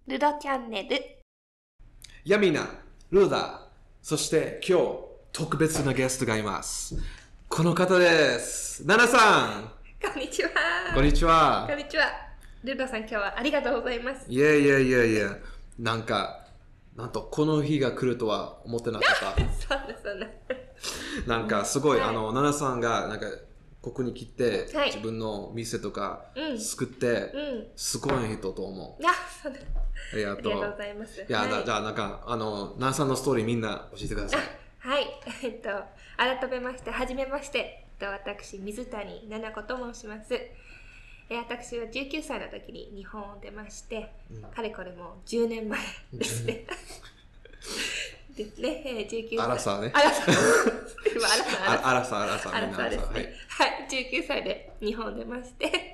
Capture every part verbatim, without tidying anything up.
ルドチャンネル。 やみな、ルダ、そして今日特別なゲストがいます。この方です。ナナさん。 こんにちは。 こんにちは。 こんにちは。ルドさん、今日はありがとうございます。 いやいやいやいや、なんか、なんとこの日が来るとは思ってなかった。 そうだそうだ。 なんかすごい、 はい、 あの、ナナさんがなんかここに来て、 はい、 自分の店とか作って、 うんうん、 すごい人と思う。 あ、そうだ。 ありがとう。 ありがとうございます。 いや、はい、じゃあなんか、あの、ナナさんのストーリーみんな教えてください。 はい。えっと、改めまして、はじめまして。私、水谷奈々子と申します。私はじゅうきゅうさいの時に日本を出まして、うん、かれこれもじゅうねんまえですね。ですね、じゅうきゅうさい。 アラサーね。 アラサー。今、 アラサー、アラサー、 アラサーですね。はい、じゅうきゅうさいで日本を出まして、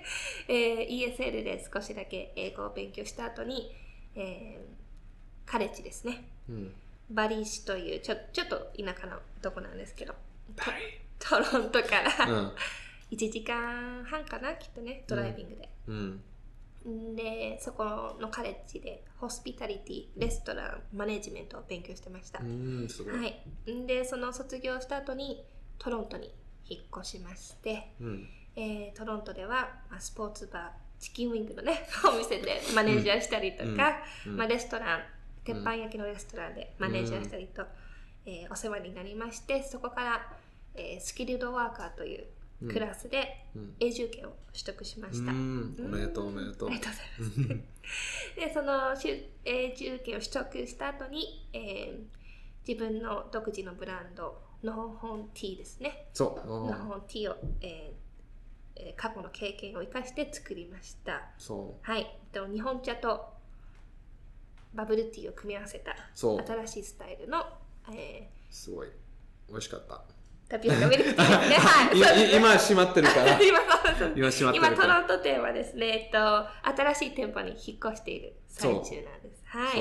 えー、イーエスエル で少しだけ英語を勉強した後に、えー、カレッジですね。うん、バリー市というちょ、ちょっと田舎のとこなんですけど、トロントから、うん、いちじかんはんかな、きっとね、ドライビングで。うんうん、で、そこのカレッジでホスピタリティ、レストラン、マネジメントを勉強してました。うん、すごい。はい。で、その卒業した後にトロントに引っ越しまして、うん、えー、トロントでは、まあ、スポーツバー、チキンウィングのね、お店でマネージャーしたりとか、うんうん、まあ、レストラン、鉄板焼きのレストランでマネージャーしたりと、うん、えー、お世話になりまして、そこから、えー、スキルドワーカーというクラスで永住権を取得しました。うん、 おめでとうおめでとう。 ありがとうございます。で、その永住権を取得した後に、えー、自分の独自のブランド、のほほんティーですね。 そう。 のほほんティーを、えー、過去の経験を生かして作りました。そう。はい。と日本茶とバブルティーを組み合わせた新しいスタイルの、えー、すごい美味しかった。 タピオカミルクティーですね。はい。 今閉まってるから。 今そうそう。 今閉まってるから。 今トロント店はですね、えっと新しい店舗に引っ越している最中なんです。はい。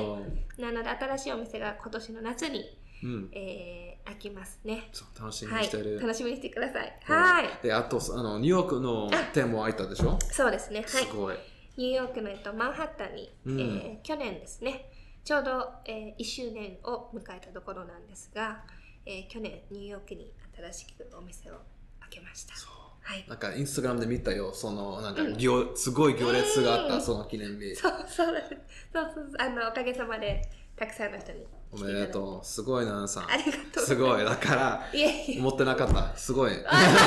なので新しいお店が今年の夏に、うん、えー、開きますね。 そう楽しみにしてる。 はい、楽しみにしてください。はい。 であとあのニューヨークの店も開いたでしょ。 そうですね。はい。 すごい。 ニューヨークのえっとマンハッタンに、うん、えー、去年ですね。ちょうど、えー、いっしゅうねんを迎えたところなんですが、えー、去年ニューヨークに新しくお店を開けました。そう、 はい、なんかインスタグラムで見たよ、そのなんか行、うん、すごい行列があった、うん、その記念日。 そうそうそうそうあのおかげさまでたくさんの人におめでとう。すごいな、さん。 ありがとう。 すごい。だから思ってなかった。すごい。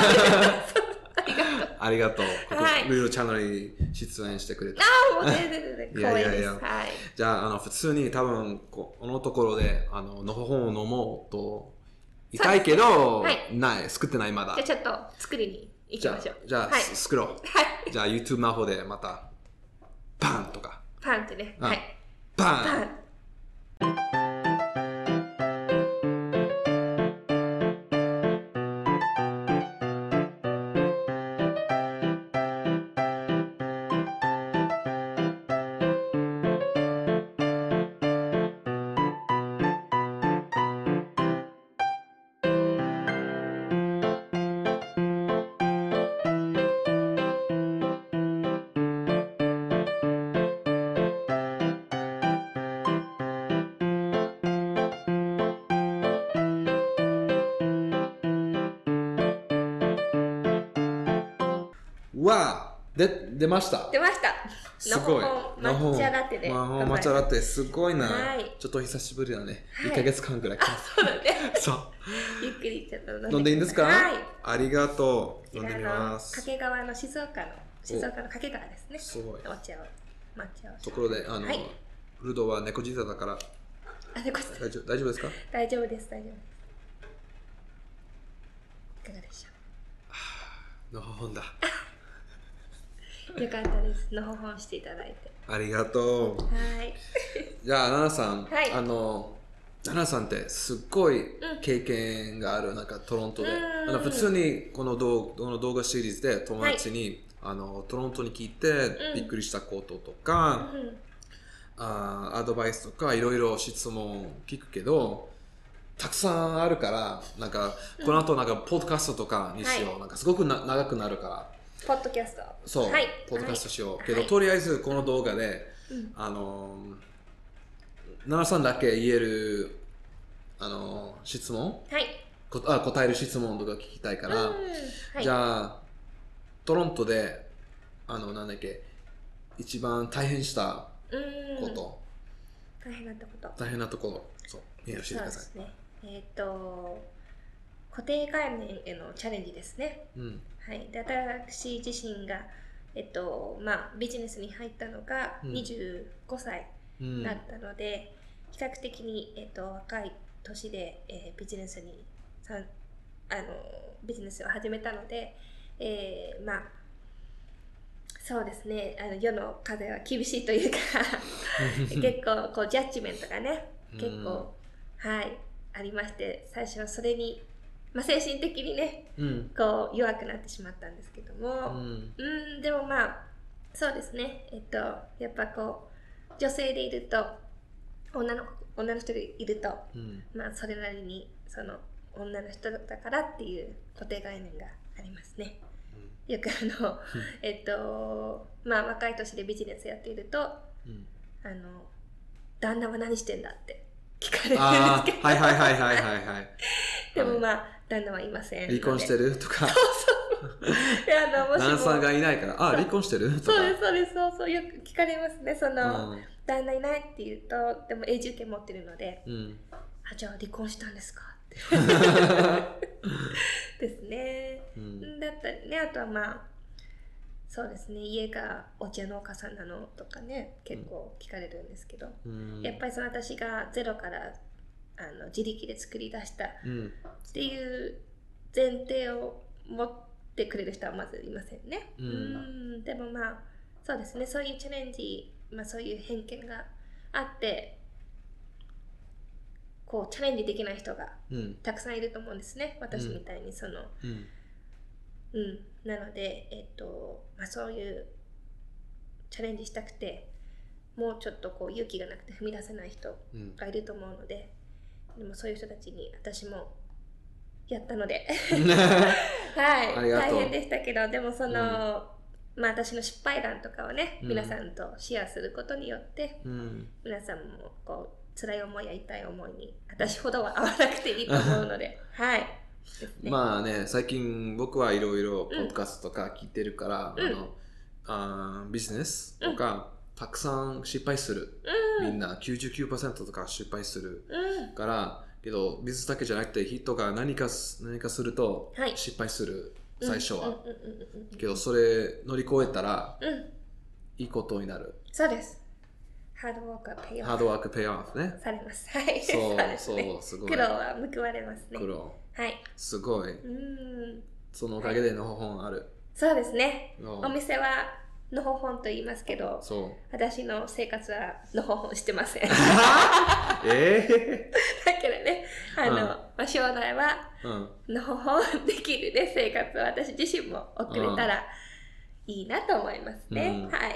ありがとう。はい、ルールチャンネルに出演してくれて。 ああ、もう全然全然光栄です。いやいやいや、はい、 じゃあ、あの普通に多分このところであののほほんを飲もうと言いたいけど、はい、ない作ってないまだ。 じゃあちょっと作りに行きましょう。 じゃあ、じゃあ、はい、作ろう。はい、じゃあ YouTube の方でまたパンとか。 パンってね。はい。 パン。パンわーで出ました出ましたすごい抹茶ラテで抹茶ラテすごいな、はい、ちょっと久しぶりだね、はい、いっかげつかんくらいあそうだねそうゆっくりちょっと飲んでいいんですか、 はい、 ありがとう飲んでみます掛川の静岡の静岡の掛川ですねすごいお茶を抹茶をところであの、はい、ルドは猫舌だからあ猫舌大丈夫大丈夫ですか大丈夫です大丈夫ですいかがでしょうのほほんだよかったです。のほほんしていただいて。 ありがとう。 はい。 じゃあ、ナナさん、はい、あの、ナナさんってすっごい経験がある、うん、なんかトロントで。あの普通にこの動この動画シリーズで友達に、はい、あのトロントに聞いてびっくりしたこととか、うん、あアドバイスとかいろいろ質問聞くけど、たくさんあるから、なんかこの後なんかポッドキャストとかにしよう。はい、なんかすごくな長くなるから。 ポッドキャストそう、はい、ポッドキャストしよう、はい、けど、はい、とりあえずこの動画で、うん、あの奈良さんだけ言えるあの質問、 はい、 こあ答える質問とか聞きたいから、 はい、 じゃあトロントであのなんだっけ一番大変したこと、 大変なとこと大変なところ、そう、教えてください。 そうですね。えっ、ー、と固定概念へのチャレンジですね。うん、はい。で、私自身がえっとまあビジネスに入ったのがにじゅうごさいだったので、うん、比較的にえっと若い年で、えー、ビジネスにさんあのビジネスを始めたので、えー、まあそうですね、あの世の風は厳しいというか結構こうジャッジメントがね結構、うん、はいありまして、最初はそれに、まあ、精神的にね、うん、こう弱くなってしまったんですけども、うん、うんでもまあそうですね、えっとやっぱこう女性でいると女の女の人でいると、うん、まあそれなりにその女の人だからっていう固定概念がありますね。よくあの、えっと、まあ若い年でビジネスやっていると、うん、あの、旦那は何してんだって聞かれるんですけど。 はいはいはいはいはいはい。 でもまあ、旦那はいません。 離婚してるとか。 そうそう。いや、あの、もしも。 旦那さんがいないから、あ、離婚してるとか。 そうです、そうです、そうそう、よく聞かれますね。その、うん、旦那いないって言うと、でも永住権持ってるので、うん、あ、じゃあ離婚したんですかですね、うん、だったりね、あとはまあそうですね、家がお茶農家さんなのとかね結構聞かれるんですけど、うん、やっぱりその私がゼロからあの自力で作り出したっていう前提を持ってくれる人はまずいませんね、うん、うんでもまあそうですね、そういうチャレンジ、まあ、そういう偏見があってこうチャレンジできない人がたくさんいると思うんですね、うん、私みたいにその、うんうん、なので、えっとまあ、そういうチャレンジしたくてもうちょっとこう勇気がなくて踏み出せない人がいると思うので、うん、でもそういう人たちに私もやったのではい大変でしたけど、でもその、うんまあ、私の失敗談とかをね、うん、皆さんとシェアすることによって、うん、皆さんもこう辛い思いや痛い思いに私ほどは合わなくていいと思うのではい、ね、 まあね、最近僕はいろいろポッドキャストとか聞いてるから、うん、あのあビジネスとか、うん、たくさん失敗する、うん、みんな きゅうじゅうきゅうパーセント とか失敗する、うん、からけどビジネスだけじゃなくて人が何か何かすると失敗する、はい、最初はけどそれ乗り越えたら、うん、いいことになる。 そうです。ハードワークはペイオフ。 ハードワークペイオフね。 されます。はい。 そう、 ね、 そう、すごい。 苦労は報われますね。 苦労。 はい。 すごい。うん。そのおかげでのほほんある、はい。 そうですね。お店はのほほんと言いますけど、そう私の生活はのほほんしてません。ええー、だけどね、あの、うんまあ、将来はのほほんできるね、生活を私自身も送れたら、うんいいなと思いますね。うん、はい。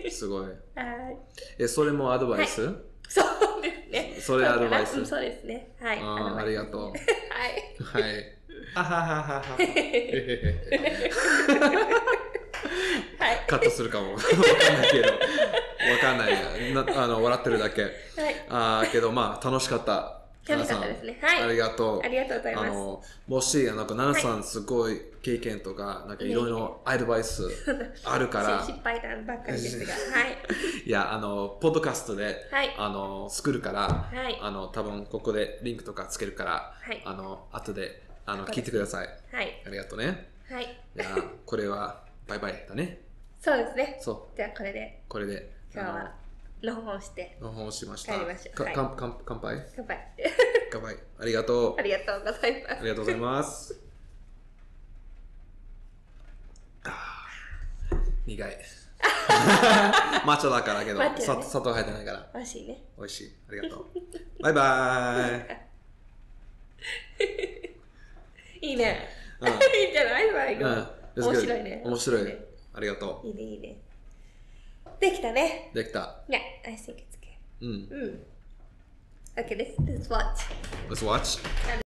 すごい。 はい。 え、それもアドバイス？はい、 そうですね。 それアドバイス？ うん、そうですね。はい。 あ, ありがとう。 はい。 はい。あはははは。はい。カットするかも。わかんないけど。わかんないな。あの、笑ってるだけ。はい。あけど、まあ、楽しかった。 楽しかったですね。はい。 ありがとう。 ありがとうございます。あの、 もし、なんか、ナナさんすごい経験とか、なんかいろいろアドバイスあるから。 失敗談ばっかりですが。はい。 いや、あの、ポッドキャストで、はい、あの、作るから、はい、あの、多分ここでリンクとかつけるから、はい、あの、後で、あの、聞いてください。はい。ありがとうね。はい。いや、これは、バイバイだね。 そうですね。 そう。 じゃあ、これで。 これで。 今日は。のほほんして。 のほほんしました。 帰りましょう。 はい、乾杯乾杯乾杯。 乾杯。ありがとう。 ありがとうございます。 ありがとうございます。苦い。抹茶だからけど、ね、砂糖入ってないから。 美味しいね。 美味しい。ありがとう。バイバイ。いいね。うん、いいんじゃない最後、うん。面白いね。 面白い。ありがとう。いいね、いいね。できたね。 できた。 Yeah, I think it's good. うん。 うん。Okay, let's, let's watch. Let's watch.